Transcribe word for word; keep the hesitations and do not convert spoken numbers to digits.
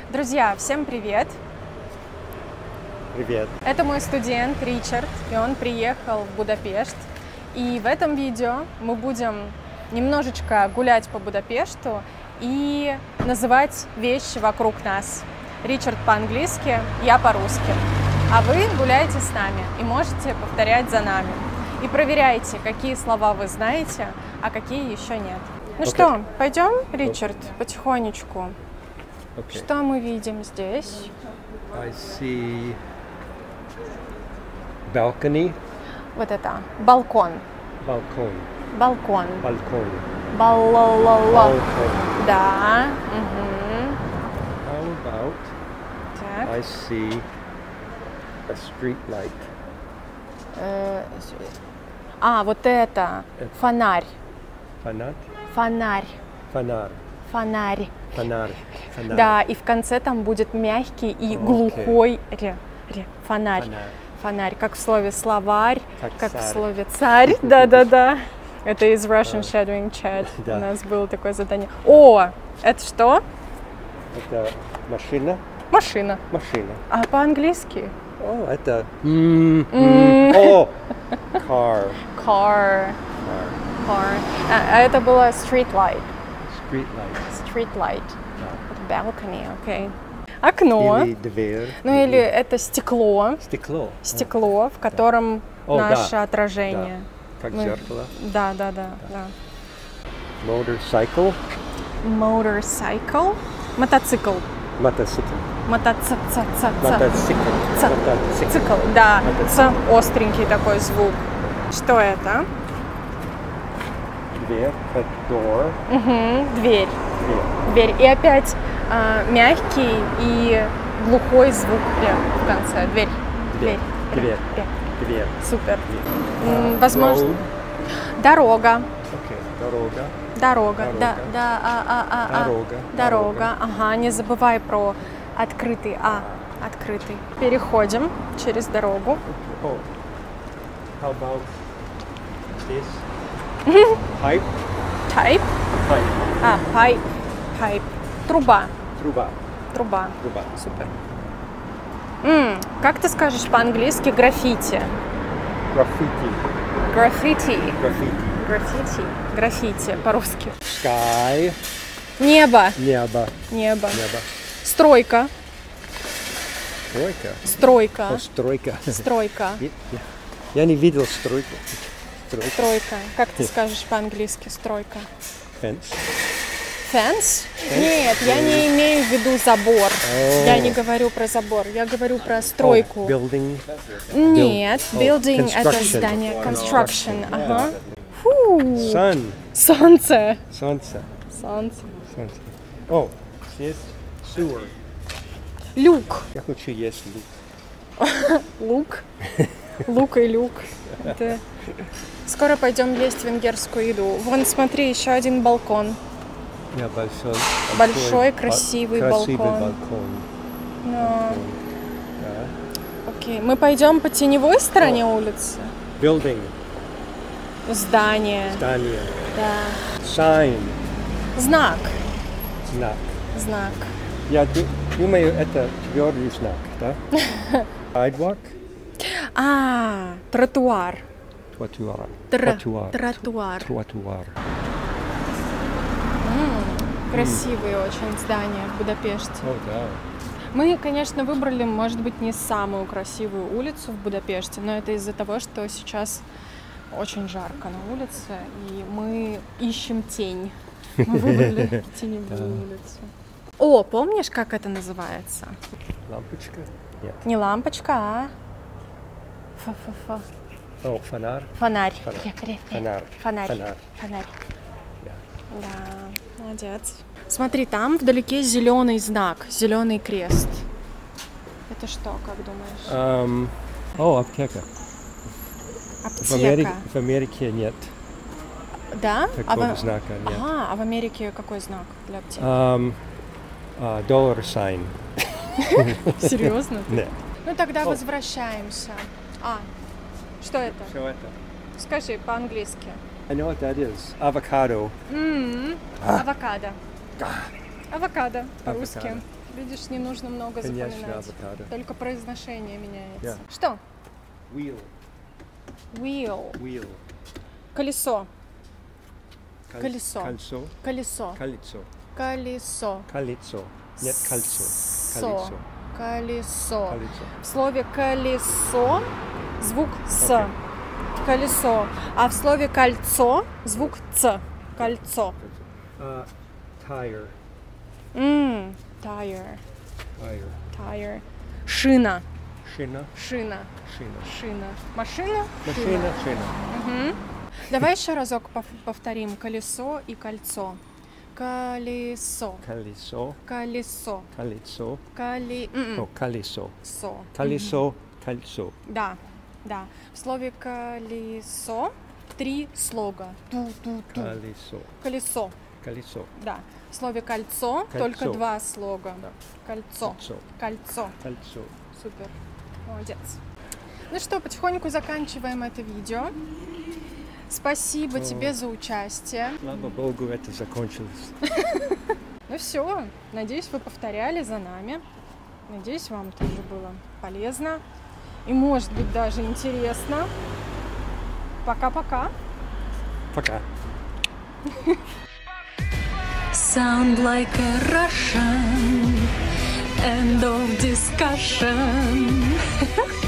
Друзья, всем привет! Привет! Это мой студент Ричард, и он приехал в Будапешт. И в этом видео мы будем немножечко гулять по Будапешту и называть вещи вокруг нас. Ричард по-английски, я по-русски. А вы гуляете с нами и можете повторять за нами. И проверяйте, какие слова вы знаете, а какие еще нет. Ну okay. что, пойдем, Ричард, okay. потихонечку. Okay. Что мы видим здесь? I see balcony. Вот это, балкон. Балкон. Балкон. Балкон. Балкон. Да. Угу. How about так. I see a street light. Э, а, вот это, это. фонарь. Фонарь? Фонарь. Фонарь. Фонарь. Фонарь. Фонарь. Да, и в конце там будет мягкий и okay. глухой ре, ре, фонарь. Фонарь. Фонарь, как в слове словарь, как, как царь. в слове царь. Да-да-да. Это из Russian Shadowing Chat. Да. У нас было такое задание. О, это что? Это машина. Машина. Машина. А по-английски? О, это... О, car. Car. Car. А, а это было street light. Street light. Street light. Да. Balcony, окей. Okay. Окно. Или дверь. Ну или это стекло. Стекло. Стекло, в котором О, наше да. отражение. Да. Как Мы... зеркало. Да, да, да, да. Motorcycle. Motorcycle. Мотоцикл. Мотоцикл. Мотоцикл. Мотоцикл. Мотоцикл. Да. Ц остренький такой звук. Что это? Дверь. Door. Угу. Дверь. Дверь. Дверь. И опять э, мягкий и глухой звук в конце. Дверь. Дверь. Дверь. Дверь. Дверь. Супер. Дверь. М, возможно. Road. Дорога. Окей. Дорога. Дорога. Дорога. Да, да, а, а, а, а. Дорога. Дорога. Дорога. Ага, не забывай про открытый А. Открытый. Переходим через дорогу. Oh. How about this? Pipe. Type. Pipe. А, pipe. Pipe. Труба. Труба. Труба. Труба. Супер. М, как ты скажешь по-английски граффити? Граффити. Граффити. Граффити. Граффити. Граффити по-русски. Sky. Небо. Небо. Небо. Небо. Стройка. Стройка. Стройка. О, стройка. Стройка. Я, я не видел стройку. Стройка. Стройка. Как ты скажешь по-английски стройка? Fence. Fence? Нет, я не имею в виду забор. Oh. Я не говорю про забор, я говорю про стройку. Oh, building. Нет, Oh, building это construction. здание. Construction. Ага. Фу. Sun. Солнце. Солнце. Солнце. Солнце. О, здесь sewer. Люк. Я хочу есть лук. Лук. Лук и люк. Это... Скоро пойдем есть венгерскую еду. Вон, смотри, еще один балкон. Я большой, Большой, большой красивый, красивый балкон. балкон. Но... балкон. Да. Окей, мы пойдем по теневой стороне О. улицы. Building. Здание. Здание. Да. Sign. Знак. Знак. Знак. Я думаю, это твердый знак, да? Sidewalk. А, тротуар. Тротуар. Тр- Тротуар. Тротуар. Тротуар. М, Красивые очень здания в Будапеште. О, да. Мы, конечно, выбрали, может быть, не самую красивую улицу в Будапеште, но это из-за того, что сейчас очень жарко на улице, и мы ищем тень. Мы выбрали теневую улицу. О, помнишь, как это называется? Лампочка? Нет. Не лампочка, а фа-фа-фа. О, фонарь. Фонарь. Фонарь. Ре-ре-ре. Фонарь. Фонарь. Фонарь. Фонарь. Да. Да, молодец. Смотри, там вдалеке зеленый знак, зеленый крест. Это что, как думаешь? Um, о, аптека. В Аптека. Америке, в Америке нет Да? такого а в... знака. Нет. Ага, а в Америке какой знак для аптеки? Um, uh, dollar sign. Серьезно? Нет. Ну тогда О. возвращаемся. А, что это? Что это? Скажи по-английски. I know what that is. Avocado. М, А. Авокадо. Авокадо по-русски. Avocado. Видишь, не нужно много Конечно, запоминать. авокадо. Только произношение меняется. Yeah. Что? Wheel. Wheel. Wheel. Колесо. Кол- Колесо. Кольцо. Колесо. Колесо. Колесо. Колесо. Нет, кольцо. Со. Колесо. Колесо. Колесо. В слове колесо звук с. Окей. Колесо. А в слове кольцо звук ц. Кольцо. Uh, tire. М, Tire. Tire. Tire. Шина. Шина. Шина. Шина. Шина. Машина. Машина. Шина. Мгм. Давай еще разок пов- повторим. Колесо и кольцо. Колесо. Колесо. Колесо. Колесо. Коли... м-м. О, колесо. Со. Колесо. Кольцо. Да, да. В слове колесо три слога. Ту-ту-ту. Колесо. Колесо. Колесо. Да. В слове кольцо, Кольцо. только два слога. Да. Кольцо. Кольцо. Кольцо. Кольцо. Супер. Молодец. Ну что, потихоньку заканчиваем это видео. Спасибо О. тебе за участие. Слава Богу, это закончилось. Ну все, надеюсь, вы повторяли за нами. Надеюсь, вам тоже было полезно. И, может быть, даже интересно. Пока-пока. Пока. Sound like a Russian. End of discussion.